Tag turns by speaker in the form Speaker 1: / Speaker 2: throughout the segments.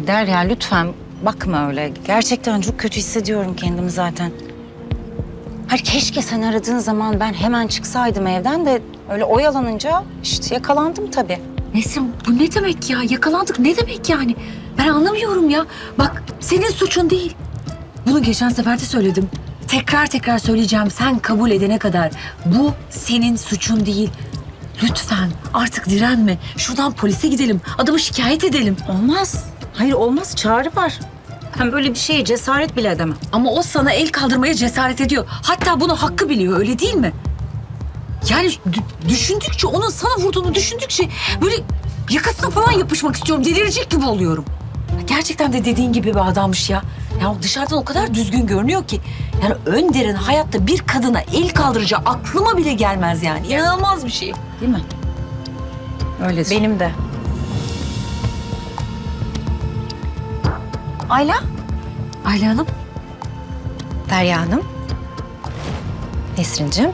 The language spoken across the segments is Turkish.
Speaker 1: Ay Derya lütfen bakma öyle. Gerçekten çok kötü hissediyorum kendimi zaten. Hayır keşke sen aradığın zaman ben hemen çıksaydım evden de öyle oyalanınca işte yakalandım tabii.
Speaker 2: Nesrin bu ne demek ya? Yakalandık ne demek yani? Ben anlamıyorum ya. Bak senin suçun değil. Bunu geçen sefer de söyledim. Tekrar tekrar söyleyeceğim sen kabul edene kadar. Bu senin suçun değil. Lütfen artık direnme. Şuradan polise gidelim. Adamı şikayet edelim.
Speaker 1: Olmaz. Hayır olmaz, çağrı var. Ben böyle bir şeye cesaret bile edemem.
Speaker 2: Ama o sana el kaldırmaya cesaret ediyor. Hatta bunu hakkı biliyor, öyle değil mi? Yani düşündükçe, onun sana vurduğunu düşündükçe böyle yakasına falan yapışmak istiyorum. Delirecek gibi oluyorum. Gerçekten de dediğin gibi bir adammış ya. Ya dışarıdan o kadar düzgün görünüyor ki. Yani Önder'in hayatta bir kadına el kaldıracağı aklıma bile gelmez yani. İnanılmaz bir şey.
Speaker 1: Değil mi? Öyledir.
Speaker 3: Benim de.
Speaker 1: Ayla?
Speaker 2: Ayla Hanım.
Speaker 1: Derya Hanım. Nesrin'cim.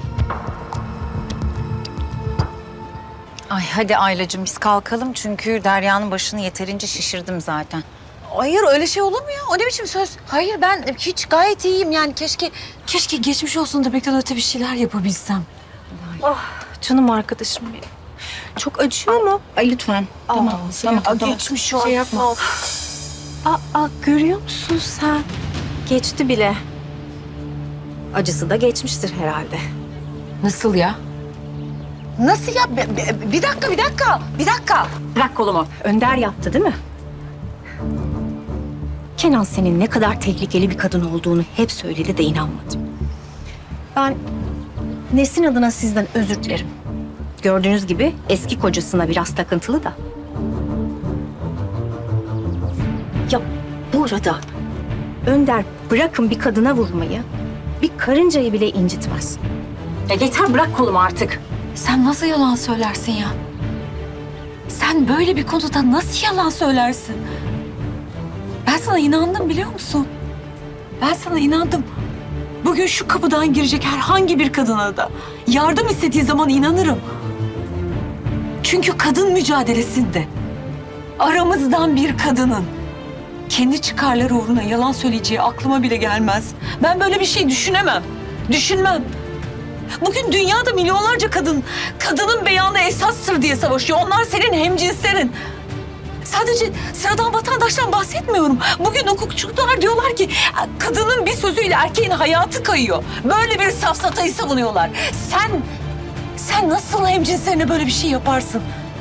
Speaker 1: Ay hadi Aylacığım biz kalkalım çünkü Derya'nın başını yeterince şişirdim zaten.
Speaker 2: Hayır öyle şey olur mu ya? O ne biçim söz? Hayır ben hiç gayet iyiyim yani. Keşke geçmiş olsun demekten öte bir şeyler yapabilsem.
Speaker 3: Canım arkadaşım benim. Çok acıyor mu?
Speaker 1: Ay lütfen. Tamam.
Speaker 2: Geçmiş olsun.
Speaker 3: Şey yapma. Görüyor musun sen? Geçti bile. Acısı da geçmiştir herhalde.
Speaker 2: Nasıl ya? Nasıl ya? Bir dakika.
Speaker 3: Bırak kolumu. Önder yaptı değil mi? Kenan senin ne kadar tehlikeli bir kadın olduğunu hep söyledi de inanmadım. Ben Nesrin adına sizden özür dilerim. Gördüğünüz gibi eski kocasına biraz takıntılı da. Ya bu arada Önder bırakın bir kadına vurmayı, bir karıncayı bile incitmez. Ya yeter bırak kolumu artık.
Speaker 2: Sen nasıl yalan söylersin ya? Sen böyle bir konuda nasıl yalan söylersin? Ben sana inandım biliyor musun? Ben sana inandım. Bugün şu kapıdan girecek herhangi bir kadına da yardım istediği zaman inanırım. Çünkü kadın mücadelesinde aramızdan bir kadının kendi çıkarları uğruna yalan söyleyeceği aklıma bile gelmez. Ben böyle bir şey düşünemem. Düşünmem. Bugün dünyada milyonlarca kadının beyanı esastır diye savaşıyor. Onlar senin hemcinslerin. Sadece sıradan vatandaştan bahsetmiyorum. Bugün hukukçular diyorlar ki kadının bir sözüyle erkeğin hayatı kayıyor. Böyle bir safsatayı savunuyorlar. Sen nasıl hemcinslerine böyle bir şey yaparsın?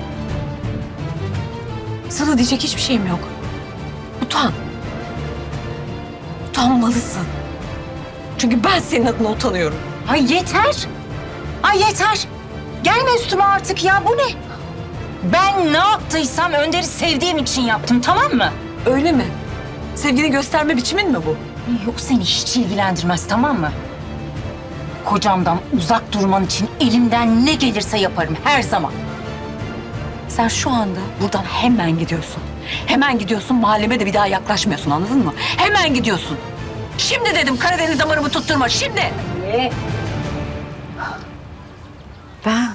Speaker 2: Sana diyecek hiçbir şeyim yok. Utan. Utanmalısın. Çünkü ben senin adına utanıyorum.
Speaker 1: Ay yeter. Ay yeter. Gelme üstüme artık ya bu ne? Ben ne yaptıysam Önder'i sevdiğim için yaptım tamam mı?
Speaker 2: Öyle mi? Sevgini gösterme biçimin mi bu?
Speaker 1: Yok seni hiç ilgilendirmez tamam mı? Kocamdan uzak durman için elimden ne gelirse yaparım her zaman.
Speaker 2: Sen şu anda buradan hemen gidiyorsun. Hemen gidiyorsun, mahalleme de bir daha yaklaşmıyorsun, anladın mı? Hemen gidiyorsun. Şimdi dedim Karadeniz damarımı tutturma, şimdi. Ben...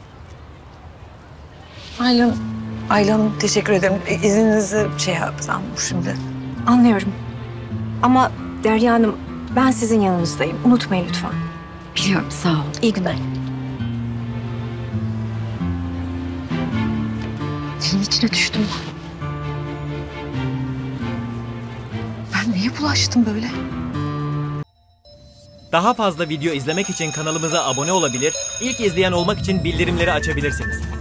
Speaker 2: Ayla Hanım teşekkür ederim. İzninizi yapsam şimdi.
Speaker 3: Anlıyorum. Ama Derya Hanım ben sizin yanınızdayım. Unutmayın lütfen.
Speaker 2: Biliyorum, sağ ol.
Speaker 3: İyi günler.
Speaker 2: Senin içine düştüm ben. Ben neye bulaştım böyle?
Speaker 4: Daha fazla video izlemek için kanalımıza abone olabilir, ilk izleyen olmak için bildirimleri açabilirsiniz.